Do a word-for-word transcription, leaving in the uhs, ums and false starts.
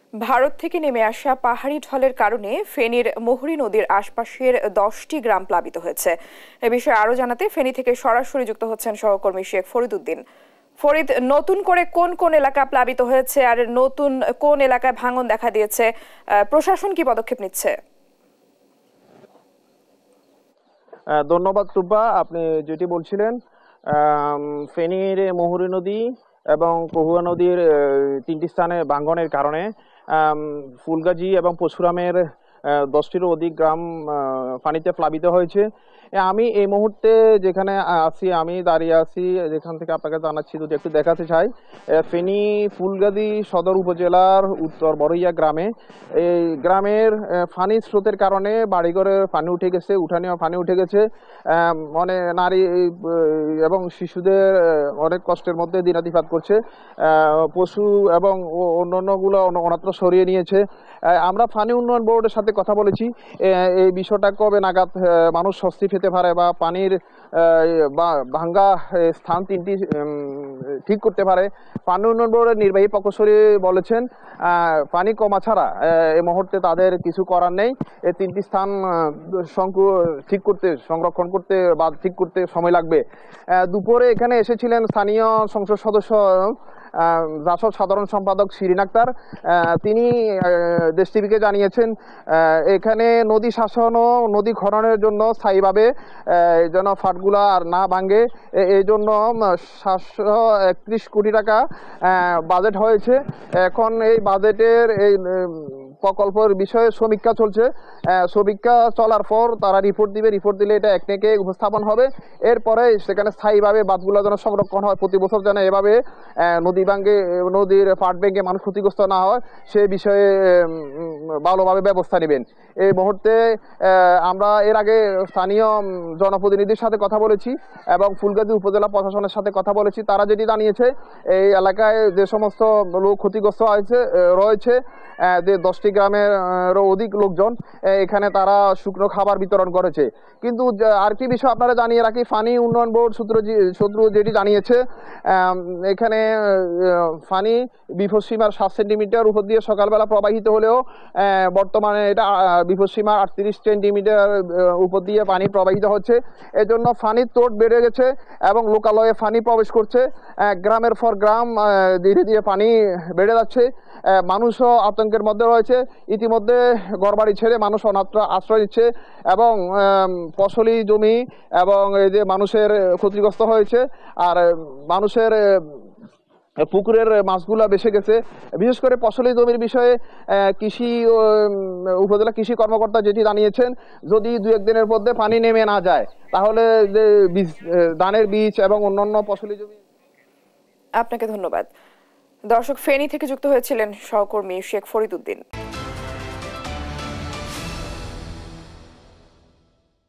ভারত থেকে নেমে আসা পাহাড়ি ঢলের কারণে ফেনীর মুহুরী নদীর আশপাশের দশটি গ্রাম প্লাবিত হয়েছে। এ বিষয়ে আরো জানাতে ফেনী থেকে সরাসরি যুক্ত হচ্ছেন সহকর্মী শেখ ফরিদউদ্দিন। ফরিদ, নতুন করে কোন কোন এলাকা প্লাবিত হয়েছে আর নতুন কোন এলাকায় ভাঙন দেখা দিয়েছে, প্রশাসন কি পদক্ষেপ নিচ্ছে? ধন্যবাদ তুব্বা। আপনি যেটি বলছিলেন, ফেনীর মুহুরী নদী এবং কহুয়া নদীর তিনটি স্থানে ভাঙনের কারণে ফুলগাজী এবং পরশুরামের দশটিরও অধিক গ্রাম পানিতে প্লাবিত হয়েছে। আমি এই মুহূর্তে যেখানে আছি, আমি দাঁড়িয়ে আছি, যেখান থেকে আপনাকে জানাচ্ছি, যদি একটু দেখাতে চাই, ফেনী ফুলগাজী সদর উপজেলার উত্তর বড়ইয়া গ্রামে। এই গ্রামের পানি স্রোতের কারণে বাড়িঘরে পানি উঠে গেছে, উঠানেও পানি উঠে গেছে। মানে নারী এবং শিশুদের অনেক কষ্টের মধ্যে দিনাতিপাত করছে। পশু এবং অন্যান্যগুলো অন্যত্র সরিয়ে নিয়েছে। আমরা পানি উন্নয়ন বোর্ডের সাথে কথা বলেছি, এই বিষয়টা কবে নাগাদ মানুষ স্বস্তি পেতে পারে বা পানির ভাঙ্গা স্থান তিনটি ঠিক করতে পারে। পানি উন্নয়ন বোর্ডের নির্বাহী প্রকৌশলী বলেছেন পানি কমা ছাড়া এই মুহূর্তে তাদের কিছু করার নেই। এই তিনটি স্থান সংকু ঠিক করতে সংরক্ষণ করতে বা ঠিক করতে সময় লাগবে। দুপুরে এখানে এসেছিলেন স্থানীয় সংসদ সদস্য জাসদ সাধারণ সম্পাদক শিরিন আক্তার। তিনি দেশ টিভিকে জানিয়েছেন এখানে নদী শাসন ও নদী খননের জন্য স্থায়ীভাবে যেন ফাটগুলা আর না ভাঙে, এই জন্য সাতশো একত্রিশ কোটি টাকা বাজেট হয়েছে। এখন এই বাজেটের এই প্রকল্পের বিষয়ে সমীক্ষা চলছে। সমীক্ষা চলার পর তারা রিপোর্ট দিবে, রিপোর্ট দিলে এটা একনেকে উপস্থাপন হবে। এরপরে সেখানে স্থায়ীভাবে বাঁধগুলো যেন সংরক্ষণ হয়, প্রতি বছর যেন এভাবে নদী ভাঙ্গে নদীর ফাট ভেঙে মানুষ ক্ষতিগ্রস্ত না হয়, সে বিষয়ে ভালোভাবে ব্যবস্থা নেবেন। এই মুহূর্তে আমরা এর আগে স্থানীয় জনপ্রতিনিধির সাথে কথা বলেছি এবং ফুলগাজী উপজেলা প্রশাসনের সাথে কথা বলেছি। তারা যেটি জানিয়েছে, এই এলাকায় যে সমস্ত লোক ক্ষতিগ্রস্ত হয়েছে রয়েছে, যে দশটি গ্রামের অধিক লোকজন, এখানে তারা শুকনো খাবার বিতরণ করেছে। কিন্তু আর কি বিষয় আপনারা জানিয়ে রাখি, পানি উন্নয়ন বোর্ড সূত্র সূত্র যেটি জানিয়েছে, এখানে পানি বিপদসীমার সাত সেন্টিমিটার উপর দিয়ে সকালবেলা প্রবাহিত হলেও বর্তমানে এটা বিপদসীমা আটত্রিশ সেন্টিমিটার উপর দিয়ে পানি প্রবাহিত হচ্ছে। এজন্য পানির তোড় বেড়ে গেছে এবং লোকালয়ে পানি প্রবেশ করছে। গ্রামের পর গ্রাম ধীরে ধীরে পানি বেড়ে যাচ্ছে। মানুষও আতঙ্কের মধ্যে রয়েছে। ইতিমধ্যে ঘরবাড়ি ছেড়ে মানুষ অন্যত্র আশ্রয় নিচ্ছে এবং ফসলি জমি এবং এই যে মানুষের ক্ষতিগ্রস্ত হয়েছে, আর মানুষের পুকুরের মাছগুলা বেঁচে গেছে। বিশেষ করে ফসলি জমির বিষয়ে কৃষি উপজেলা কৃষি কর্মকর্তা যেটি জানিয়েছেন, যদি দু একদিনের মধ্যে পানি নেমে না যায় তাহলে যে বীজ ধানের বীজ এবং অন্যান্য ফসলি জমি। আপনাকে ধন্যবাদ। দর্শক, ফেনী থেকে যুক্ত হয়েছিলেন সহকর্মী শেখ ফরিদউদ্দিন।